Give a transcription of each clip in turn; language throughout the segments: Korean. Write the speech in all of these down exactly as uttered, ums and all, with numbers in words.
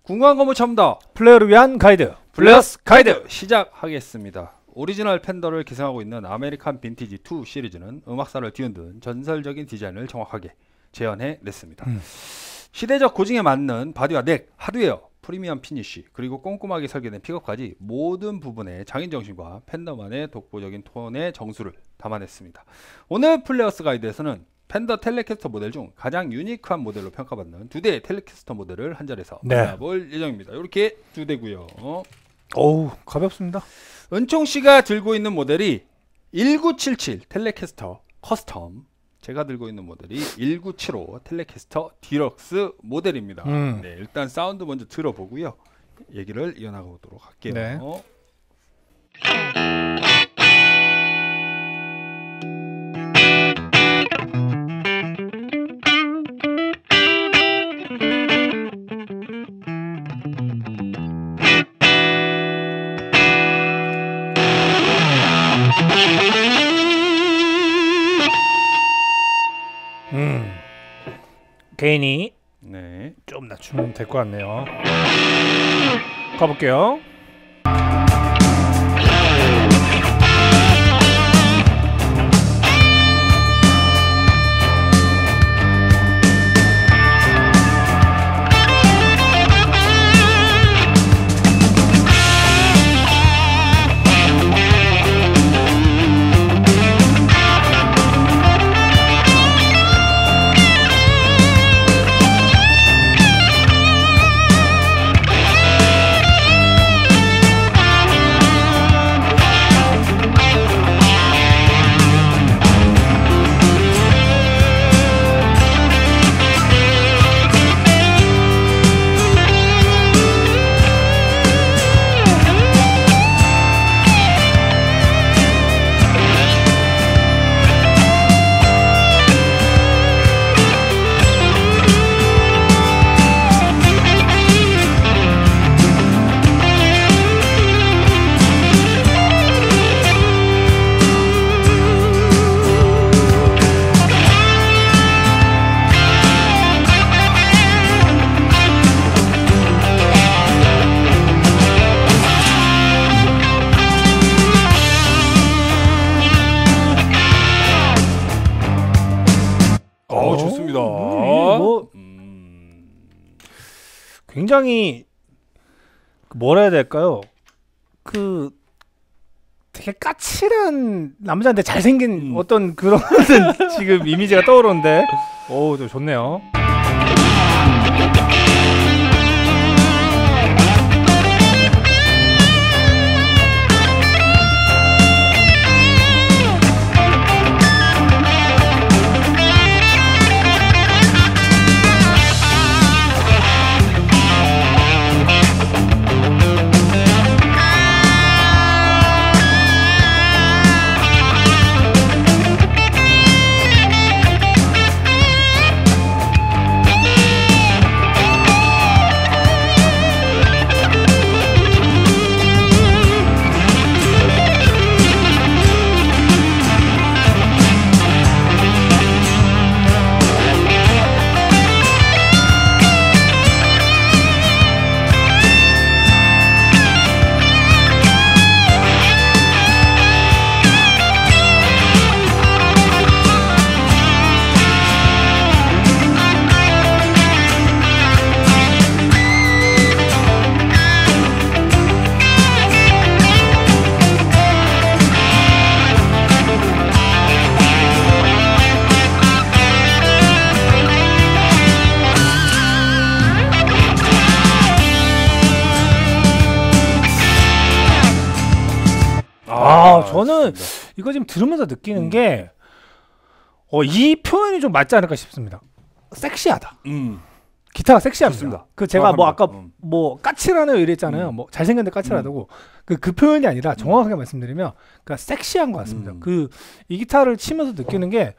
궁금한 거 못 참다. 플레이어를 위한 가이드 플레이어스 가이드 시작하겠습니다. 오리지널 팬더를 기생하고 있는 아메리칸 빈티지 투 시리즈는 음악사를 뒤흔든 전설적인 디자인을 정확하게 재현해 냈습니다. 음. 시대적 고증에 맞는 바디와 넥, 하드웨어, 프리미엄 피니쉬, 그리고 꼼꼼하게 설계된 픽업까지 모든 부분에 장인정신과 팬더만의 독보적인 톤의 정수를 담아냈습니다. 오늘 플레이어스 가이드에서는 팬더 텔레캐스터 모델 중 가장 유니크한 모델로 평가받는 두 대의 텔레캐스터 모델을 한 자리에서 네. 만나볼 예정입니다. 이렇게 두 대고요. 어우, 가볍습니다. 은총씨가 들고 있는 모델이 천구백칠십칠 텔레캐스터 커스텀, 제가 들고 있는 모델이 천구백칠십오 텔레캐스터 디럭스 모델입니다. 음. 네, 일단 사운드 먼저 들어보고요. 얘기를 이어나가보도록 할게요. 네. 음, 개인이 네. 좀 낮추면 될 것 같네요. 가볼게요. 어, 좋습니다. 뭐 음... 굉장히 뭐라 해야 될까요? 그 되게 까칠한 남자인데 잘생긴 음. 어떤 그런 지금 이미지가 떠오르는데, 오, 좀 좋네요. 아, 저는 이거 지금 들으면서 느끼는 음. 게, 어, 이 표현이 좀 맞지 않을까 싶습니다. 섹시하다. 음. 기타가 섹시합니다. 좋습니다. 그 제가 뭐 아까 음. 뭐 까칠하네요 이랬잖아요. 음. 뭐 잘생겼는데 까칠하다고. 그, 그 표현이 아니라 정확하게 음. 말씀드리면, 그러니까 섹시한 것 같습니다. 음. 그 이 기타를 치면서 느끼는 게,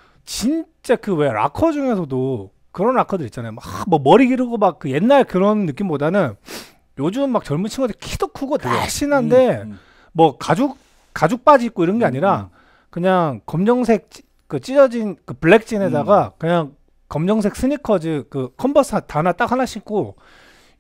진짜 그 왜 락커 중에서도 그런 락커들 있잖아요. 막 뭐 머리 기르고 막 그 옛날 그런 느낌보다는 요즘 막 젊은 친구들 키도 크고 날씬한데 음. 음. 뭐 가죽 가죽 바지 입고 이런 게 아니라 그냥 검정색 찌, 그 찢어진 그 블랙진에다가 음. 그냥 검정색 스니커즈 그 컨버스 하나 딱 하나 신고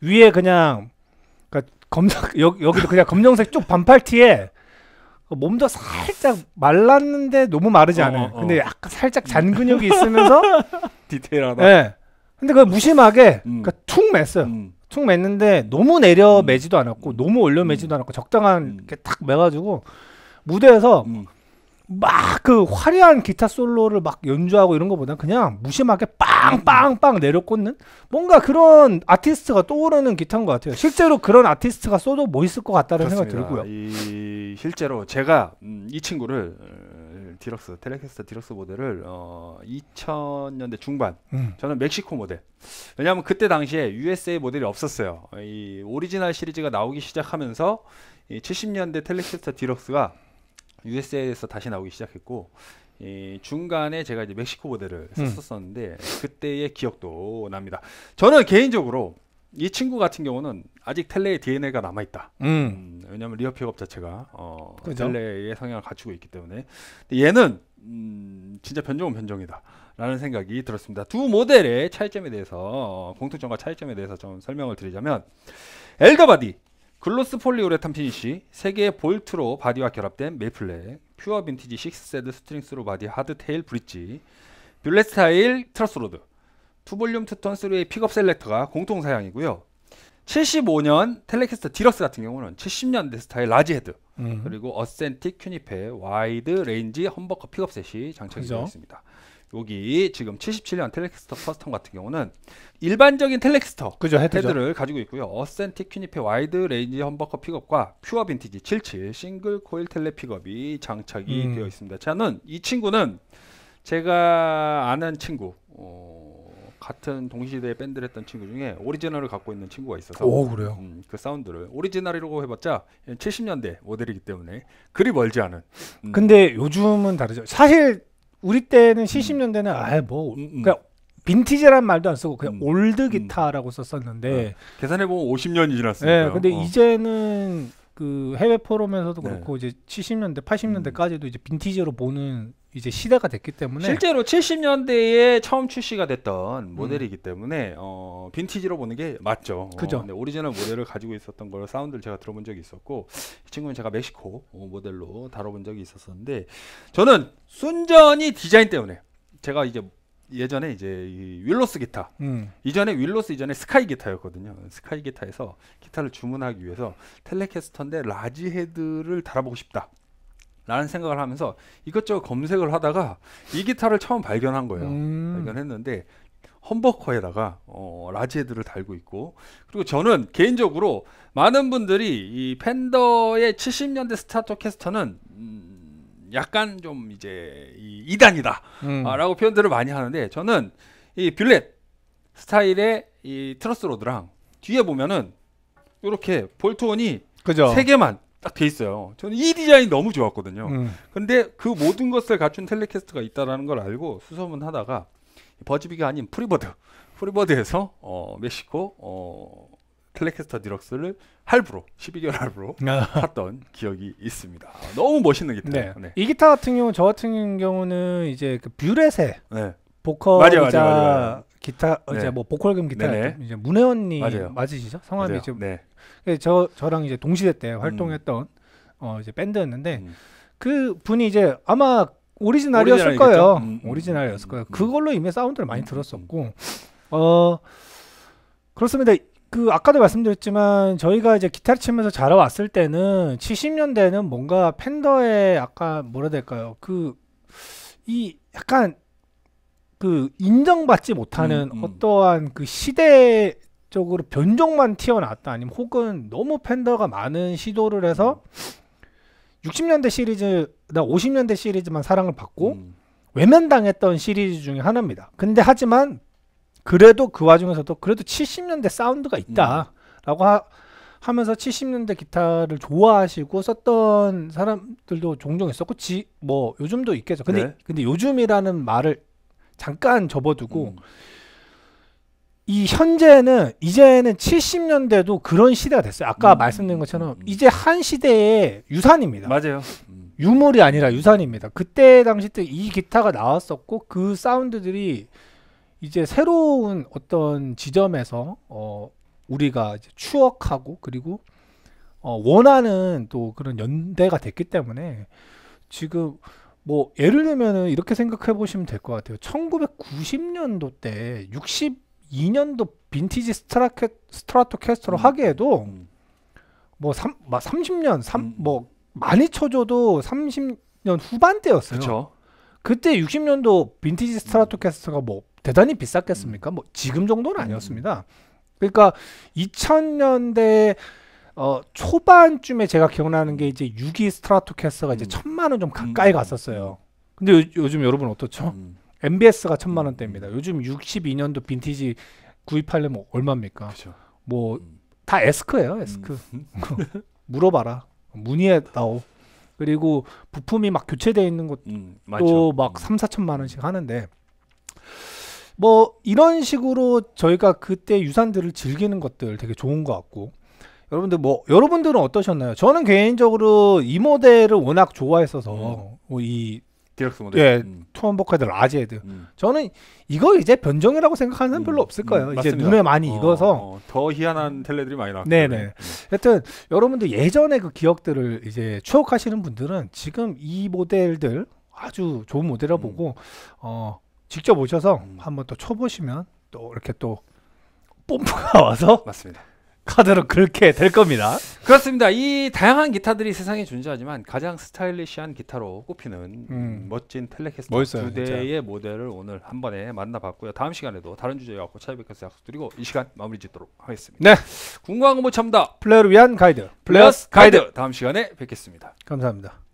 위에 그냥 그러니까 검정 여기 여기도 그냥 검정색 쭉 반팔티에 몸도 살짝 말랐는데 너무 마르지 않아요. 어, 어, 어. 근데 약간 살짝 잔 근육이 있으면서 디테일하다. 네. 근데 그 무심하게 음. 그러니까 툭 맸어요. 음. 툭 맸는데 너무 내려 음. 매지도 않았고 너무 올려 매지도 않았고 적당한 음. 이렇게 탁 매가지고 무대에서 음. 막 그 화려한 기타 솔로를 막 연주하고 이런 거보다 그냥 무심하게 빵빵빵 내려꽂는 뭔가 그런 아티스트가 떠오르는 기타인 것 같아요. 실제로 그런 아티스트가 써도 멋있을 것 같다는 생각이 들고요. 이 실제로 제가 음, 이 친구를 어, 디럭스 텔레캐스터 디럭스 모델을 어, 이천 년대 중반 음. 저는 멕시코 모델 왜냐하면 그때 당시에 유에스에이 모델이 없었어요. 이 오리지널 시리즈가 나오기 시작하면서 이 칠십 년대 텔레캐스터 디럭스가 유에스에이에서 다시 나오기 시작했고 이 중간에 제가 이제 멕시코 모델을 음. 썼었는데 그때의 기억도 납니다. 저는 개인적으로 이 친구 같은 경우는 아직 텔레의 디엔에이가 남아있다. 음. 음, 왜냐하면 리어 픽업 자체가 어, 텔레의 성향을 갖추고 있기 때문에 얘는 음, 진짜 변종은 변종이다 라는 생각이 들었습니다. 두 모델의 차이점에 대해서 어, 공통점과 차이점에 대해서 좀 설명을 드리자면 엘더바디 글로스 폴리우레탄 피니쉬, 세 개의 볼트로 바디와 결합된 메이플렉, 퓨어 빈티지 식스 세드 스트링스로 바디 하드테일 브릿지, 뷰렛 스타일 트러스로드, 투볼륨 투톤 쓰리 웨이 픽업 셀렉터가 공통 사양이고요. 칠십오 년 텔레캐스터 디럭스 같은 경우는 칠십 년대 스타일 라지 헤드, 음. 그리고 어센틱 큐니페 와이드 레인지 험버커 픽업 셋이 장착이 되어 있습니다. 여기 지금 칠십칠 년 텔레캐스터 커스텀 같은 경우는 일반적인 텔레캐스터 그죠, 헤드를 가지고 있고요. 어센틱 큐니페 와이드 레인지 험버커 픽업과 퓨어 빈티지 칠십칠 싱글 코일 텔레 픽업이 장착이 음. 되어 있습니다. 저는 이 친구는 제가 아는 친구 어, 같은 동시대에 밴드를 했던 친구 중에 오리지널을 갖고 있는 친구가 있어서 오 그래요? 음, 그 사운드를 오리지널이라고 해봤자 칠십 년대 모델이기 때문에 그리 멀지 않은 음. 근데 요즘은 다르죠. 사실 우리 때는 칠십 년대는 아예 뭐 음, 음. 그냥 빈티지란 말도 안 쓰고 그냥 음. 올드 기타라고 음. 썼었는데 어. 계산해보면 오십 년이 지났으니까. 네, 근데 어. 이제는 그 해외 포럼에서도 그렇고 네. 이제 칠십 년대, 팔십 년대까지도 음. 이제 빈티지로 보는 이제 시대가 됐기 때문에 실제로 칠십 년대에 처음 출시가 됐던 모델이기 음. 때문에 어, 빈티지로 보는 게 맞죠. 그죠. 어, 근데 오리지널 모델을 가지고 있었던 걸 사운드를 제가 들어본 적이 있었고 이 친구는 제가 멕시코 모델로 다뤄본 적이 있었었는데 저는 순전히 디자인 때문에 제가 이제 예전에 이제 이 윌로스 기타 음. 이전에 윌로스 이전에 스카이 기타였거든요. 스카이 기타에서 기타를 주문하기 위해서 텔레캐스터인데 라지 헤드를 달아보고 싶다 라는 생각을 하면서 이것저것 검색을 하다가 이 기타를 처음 발견한 거예요. 음. 발견했는데 험버커에다가 어, 라지 헤드를 달고 있고 그리고 저는 개인적으로 많은 분들이 이 펜더의 칠십 년대 스트라토캐스터는 음, 약간 좀 이제 이 이단이다 음. 아, 라고 표현들을 많이 하는데 저는 이 뷰렛 스타일의 이 트러스로드랑 뒤에 보면은 이렇게 볼트온이 세 개만 딱 돼 있어요. 저는 이 디자인이 너무 좋았거든요. 음. 근데 그 모든 것을 갖춘 텔레캐스트가 있다라는 걸 알고 수소문하다가 버즈비가 아닌 프리버드 프리버드에서 어, 멕시코 어, 텔레캐스터 디럭스를 할부로 십이 개월 할부로 샀던 기억이 있습니다. 너무 멋있는 기타. 네. 네. 이 기타 같은 경우 저 같은 경우는 이제 그 뷰렛의 네. 보컬이자 기타 네. 이제 뭐 보컬 겸 기타 이제 문혜원님 맞아요. 맞으시죠? 성함이 맞아요. 지금 네. 저 저랑 이제 동시대 때 활동했던 음. 어 이제 밴드였는데 음. 그 분이 이제 아마 오리지널이었을 거예요. 음, 음, 오리지널이었을 거예요. 음, 그걸로 이미 사운드를 많이 음, 들었었고 음. 어 그렇습니다. 그 아까도 말씀드렸지만 저희가 이제 기타를 치면서 자라왔을 때는 칠십 년대는 뭔가 펜더의 약간 뭐라 해야 될까요? 그 이 약간 그 인정받지 못하는 음, 음. 어떠한 그 시대적으로 변종만 튀어나왔다 아니면 혹은 너무 펜더가 많은 시도를 해서 육십 년대 시리즈나 오십 년대 시리즈만 사랑을 받고 음. 외면당했던 시리즈 중에 하나입니다. 근데 하지만 그래도 그 와중에서도 그래도 칠십 년대 사운드가 있다 라고 하, 하면서 칠십 년대 기타를 좋아하시고 썼던 사람들도 종종 있었고 지, 뭐 요즘도 있겠죠. 근데, 네. 근데 요즘이라는 말을 잠깐 접어두고 음. 이 현재는 이제는 칠십 년대도 그런 시대가 됐어요. 아까 음. 말씀드린 것처럼 음. 이제 한 시대의 유산입니다. 맞아요. 음. 유물이 아니라 유산입니다. 그때 당시 때 이 기타가 나왔었고 그 사운드들이 이제 새로운 어떤 지점에서 어 우리가 이제 추억하고 그리고 어, 원하는 또 그런 연대가 됐기 때문에 지금 뭐 예를 들면은 이렇게 생각해 보시면 될 것 같아요. 천구백구십 년도 때 육십이 년도 빈티지 스트라케, 스트라토캐스터로 음. 하기에도 음. 뭐 삼, 막 삼십 년, 삼, 음. 뭐 많이 쳐줘도 삼십 년 후반대였어요. 그렇죠. 그때 육십 년도 빈티지 스트라토캐스터가 뭐 대단히 비쌌겠습니까? 음. 뭐 지금 정도는 아니었습니다. 그러니까 이천 년대 어, 초반쯤에 제가 기억나는 게 이제 육 기 스트라토캐스터가 이제 음. 천만 원 좀 가까이 음. 갔었어요. 근데 요, 요즘 여러분 어떻죠? 음. 엠비에스가 천만 원대입니다. 요즘 육십이 년도 빈티지 구입하려면 얼마입니까? 그렇죠. 뭐 음. 다 에스크예요, 에스크. 음. 물어봐라. 문의해 나오. 그리고 부품이 막 교체되어 있는 것도 음. 맞죠. 또 막 삼, 사천만 원씩 하는데 뭐 이런 식으로 저희가 그때 유산들을 즐기는 것들 되게 좋은 것 같고 여러분들 뭐 여러분들은 어떠셨나요? 저는 개인적으로 이 모델을 워낙 좋아했어서 음. 뭐 이 디럭스 모델. 예, 음. 투언버커드 라지헤드 음. 저는 이거 이제 변종이라고 생각하는 사람 음. 별로 없을 거예요. 음. 이제 맞습니다. 눈에 많이 어, 익어서 어, 더 희한한 텔레들이 많이 나왔기 네네. 때문에. 음. 하여튼 여러분들 예전의 그 기억들을 이제 추억하시는 분들은 지금 이 모델들 아주 좋은 모델이라 음. 보고 어 직접 오셔서 음. 한번 또 쳐보시면 또 이렇게 또 뽐뿌가 와서 맞습니다. 카드로 긁게 될 겁니다. 그렇습니다. 이 다양한 기타들이 세상에 존재하지만 가장 스타일리시한 기타로 꼽히는 음. 음, 멋진 텔레캐스터 멋있어요, 두 대의 모델을 오늘 한 번에 만나봤고요. 다음 시간에도 다른 주제에 갖고 찾아뵙겠서 약속드리고 이 시간 마무리 짓도록 하겠습니다. 네, 궁금한 거 못 참다. 플레이어를 위한 가이드 플레이어스 가이드. 다음 시간에 뵙겠습니다. 감사합니다.